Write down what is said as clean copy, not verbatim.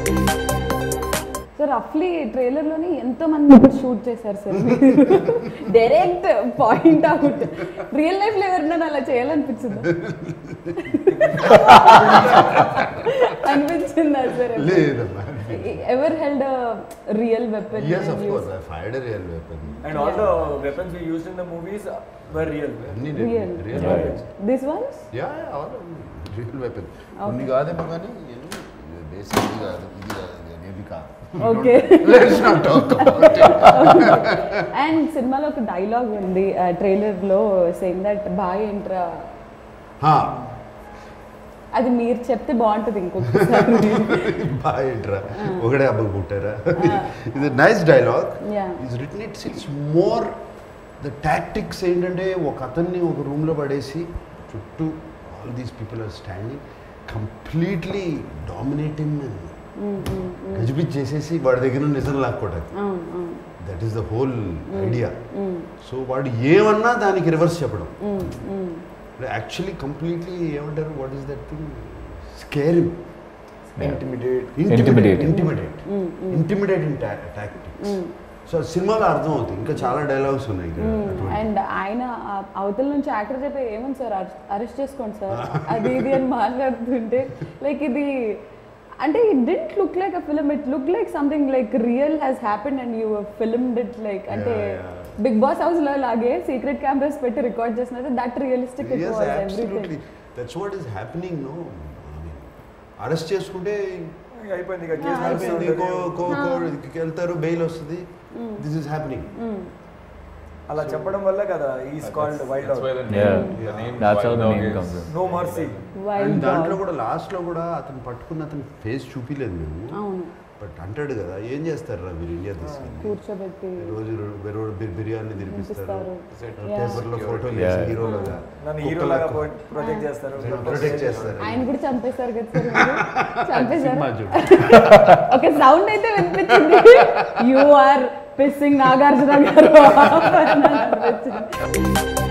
So రఫ్లీ ట్రైలర్లోని ఎంతో మంది ఇప్పుడు షూట్ చేశారు sir, direct point out. Real లైఫ్లో ఎవరినైనా అలా చేయాలనిపించిందా? అనిపించిందా sir? Ever held real weapon? Yes, of course. I fired a real weapon. And all the weapons we used in the movies were real. Real. This ones? Yeah, all real weapon. కొన్ని కాదేమో కానీ basic కాదు, ఇది కాదు, అనేవి కాదు. Okay. Let's not talk about it. And సినిమాలో ఒక డైలాగ్ ఉంది ట్రైలర్లో, సేయింగ్ దట్ బాయ్ ఎంట్రా. అది మీరు చెప్తే బాగుంటుంది ఇంకొకసారి. బాయ్ ఎంట్రా ఒకటే అబ్బకు పుట్టారా. ఇది nice dialogue. It's written it's more the tactics ఏంటంటే ఒక అతన్ని ఒక రూమ్లో పడేసి చుట్టూ all these people are standing, completely dominating గజిబిజ్ చేసేసి వాడి దగ్గర నిజం లాక్కోవడానికి. That is the whole idea. So వాడు ఏమన్నా దానికి రివర్స్ చెప్పడం. యాక్చువల్లీ కంప్లీట్లీ ఏమంటారు, what is that thing, scare him, intimidate in tactics. So సినిమాలో అర్థం అవుతుంది. ఇంకా చాలా డైలాగ్స్ ఉన్నాయి. అండ్ ఆయన అవతల నుంచి యాక్టర్ చెప్పే ఏమని సార్ అరెస్ట్ చేసుకోండి సార్ అది ఇది అని మాట్లాడుతుంటే, లైక్ ఇది అంటే it didn't look like a film, it look like something like real has happened and you filmed it. Like అంటే బిగ్ బాస్ హౌస్ లో లాగే సీక్రెట్ కెమెరాస్ పెట్టి రికార్డ్ చేసినట్టు that realistic it was everything. That's what is happening. No arrest చేసుకుంటే అయిపోయింది, వెళ్తారు, bail వస్తుంది. This is happening. అలా చెప్పడం వల్ల కదా is called wild no mercy. దాంట్లో కూడా లాస్ట్ లో కూడా అతను పట్టుకున్న అతని ఫేస్ చూపిలేదు మేము, బట్ అంటాడు కదా, ఏం చేస్తారు రా మీరు ఇండియా తీసుకుని కూర్చోబెట్టి రోజు బిర్యానీ తినిపిస్తారు, పేపర్లో ఫోటోలు వేసి హీరోలాగా ప్రొటెక్ట్ చేస్తారు. ఆయన కూడా చంపేశారు కదా సార్, చంపేశారు. ఓకే, సౌండ్ అయితే వినిపించింది, యు ఆర్ పిస్సింగ్ నాగార్జున గారు.